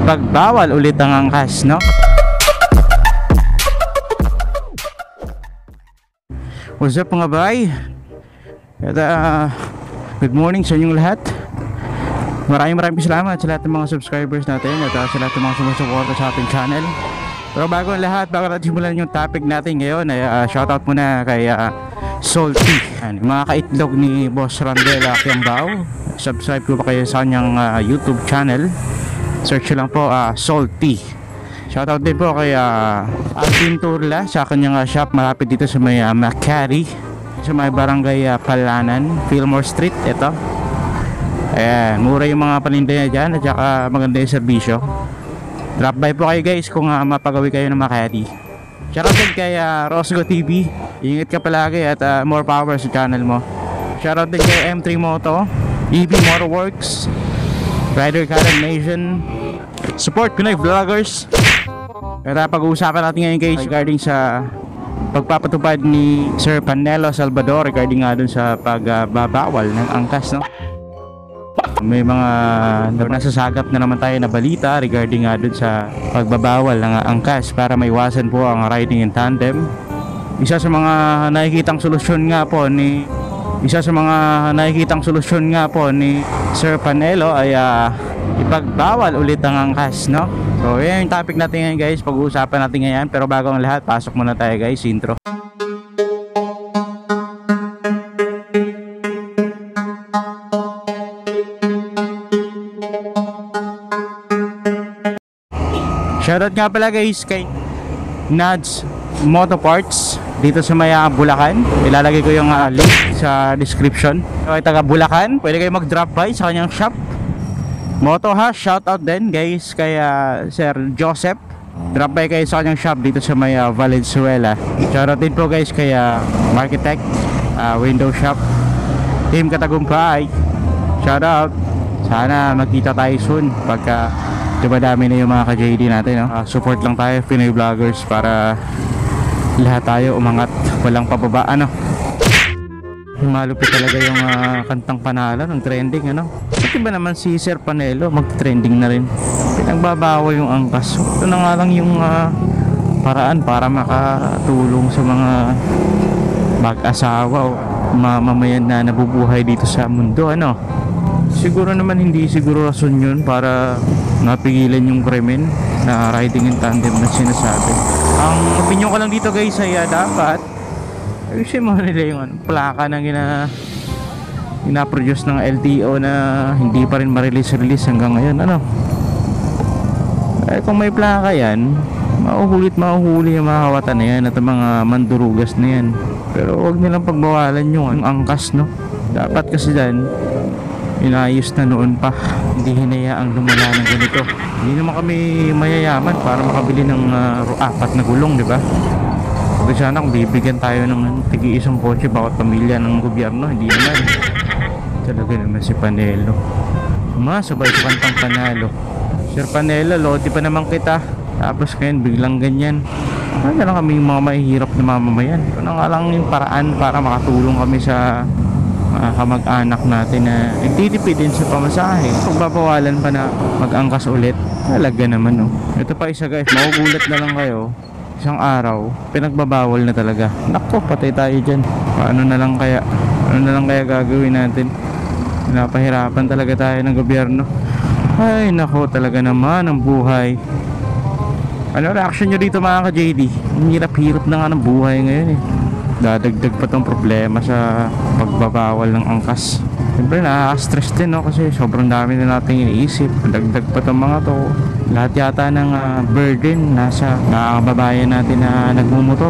Ipagbawal ulit ang angkas, no? What's up mga bay? Good morning sa inyong lahat. Maraming salamat sa lahat ng mga subscribers natin at sa lahat ng mga sumusuporta sa ating channel. Pero bago ang lahat, bago natin simulan yung topic natin ngayon ay shoutout muna kay Salty, mga kaitlog ni Boss Randela Kiambao. Subscribe ko pa kayo sa kanyang YouTube channel. Search lang po Salty. Shoutout din po kay Alvin Turla sa kanyang shop malapit dito sa may Makati, sa may barangay Palanan, Fillmore Street. Ito, ayan, mura yung mga paninda niya dyan at saka maganda yung serbisyo. Drop by po kayo guys kung mapagawi kayo ng Makati. Shoutout din kay Rosgo TV. Ingat ka palagi at more power sa channel mo. Shoutout din kay M3 Moto, EV Motorworks, Rider Canon Nation, Support Pinoy Vloggers. Pero pag-uusapan natin ngayon guys regarding sa pagpapatupad ni Sir Panelo Salvador regarding nga dun sa pagbabawal ng angkas, no? May mga nasasagap na naman tayo na balita regarding nga dun sa pagbabawal ng angkas para maiwasan po ang riding in tandem. Isa sa mga nakikitang solusyon nga po ni Sir Panelo ay ipagbawal ulit ang angkas, no? So yan yung topic natin ngayon guys, pag-uusapan natin ngayon. Pero bago ang lahat, pasok muna tayo guys, intro. Shoutout nga pala guys kay Nads Moto Parts dito sa may Bulacan. Ilalagay ko yung link sa description. So ay taga Bulacan, pwede kayo mag-drop by sa kanyang shop Moto ha. Shoutout din guys kay Sir Joseph. Drop by kayo sa kanyang shop dito sa may Valenzuela. Shoutout din po guys kay Architect Window Shop Team Katagumpay. Shoutout. Sana magkita tayo soon pagka dumadami na yung mga ka-JD natin, no? Support lang tayo Pinoy Vloggers para lahat tayo umangat, walang pababa, ano? Malupit talaga yung kantang panalo ng trending, ano? Pati ba naman si Sir Panelo mag-trending na rin? Pinagbabawal yung angkas. Ito na nga lang yung paraan para makatulong sa mga mag-asawa o mamamayan na nabubuhay dito sa mundo, ano? Siguro naman hindi siguro rason yun para napigilan yung krimen na riding in tandem na sinasabi. Ang opinion ko lang dito guys ay dapat ayusin mo nila yung plaka na gina-produce ng LTO na hindi pa rin ma-release hanggang ngayon, ano? Kung may plaka yan, mahuhuli yung mga kawatan na yan at mga mandurugas na yan. Pero huwag nilang pagbawalan yung angkas, no? Dapat kasi dyan inayos na noon pa, hindi hinayaang lumala ng ganito. Hindi naman kami mayayaman para makabili ng 4 na gulong, di ba? Kasi sana kung bibigyan tayo ng tigi-isang kotse bawat pamilya ng gobyerno, hindi naman. Talaga naman si Panelo, sabay sa kantang panalo. Sir Panelo, lodi pa naman kita, tapos ngayon biglang ganyan. Ano lang kami yung mga mahihirap na mamamayan. Ito na nga lang yung paraan para makatulong kami sa kamag-anak natin na nagtitipid din sa pamasahe. Kung babawalan pa na mag-angkas ulit, talaga naman, no? Ito pa isa guys, magugulat na lang kayo. Isang araw, pinagbabawal na talaga. Nako, patay tayo dyan. Ano na lang kaya gagawin natin? Napahirapan talaga tayo ng gobyerno. Ay nako, talaga naman ang buhay. Ano reaction nyo dito mga ka-JD? Ang hirap-hirap na nga ng buhay ngayon eh. Dadagdag pa tong problema sa pagbabawal ng angkas. Siyempre nakaka-stress din, no? Kasi sobrang dami na natin iniisip. Dagdag pa tong mga to. Lahat yata ng burden nasa kababayan natin na nagmumotor.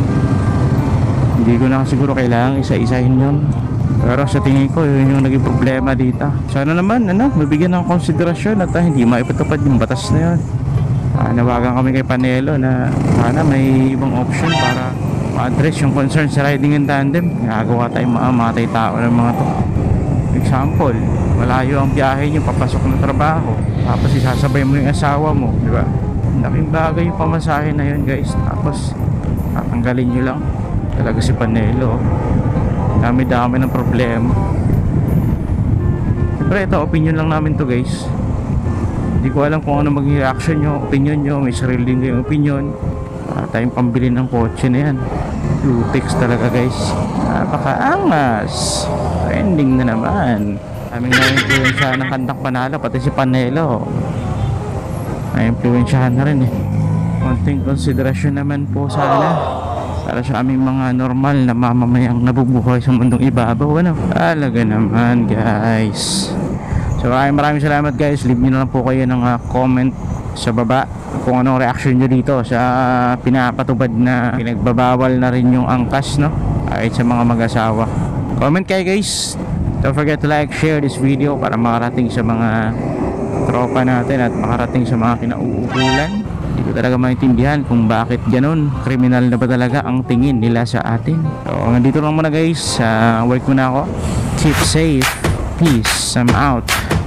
Hindi ko na siguro kailangan isa-isahin yun. Pero sa tingin ko yun yung naging problema dito. Sana naman mabigyan ng konsiderasyon at hindi maipatupad yung batas na yun. Nawagan kami kay Panelo na sana may ibang option para ma-address yung concern sa riding in tandem. Nagagawa tayong mamatay tao ng mga to. Example, malayo ang biyahe nyo papasok ng trabaho, tapos isasabay mo yung asawa mo, di ba? Laking bagay yung pamasahe na yun guys. Tapos tatanggalin nyo lang. Talaga si Panelo, dami-dami ng problema. Siyempre ito, opinion lang namin to guys. Hindi ko alam kung ano maging reaction nyo, opinion nyo. May sarili din kayong opinion. Para tayong pambili ng kotse na yan. Lutex talaga guys. Napakaangas. Trending na naman. Aming na-influensyahan ng kantang Panalo, pati si Panelo. Na-influensyahan na rin eh. Konting konsiderasyon naman po sana para sa aming mga normal na mamamayang nabubuhay sa mundong ibabaw. Ano? Talaga naman guys. So maraming salamat guys. Leave nyo na lang po kayo ng comment sa baba kung anong reaction nyo dito sa pinapatubad na pinagbabawal na rin yung angkas, no? Kahit sa mga mag-asawa. Comment kayo guys. Don't forget to like, share this video para makarating sa mga tropa natin at makarating sa mga kinauukulan. Hindi ko talaga maintindihan kung bakit ganun. Kriminal na ba talaga ang tingin nila sa atin? So nandito lang muna guys. Work muna ako. Keep safe. Peace. I'm out.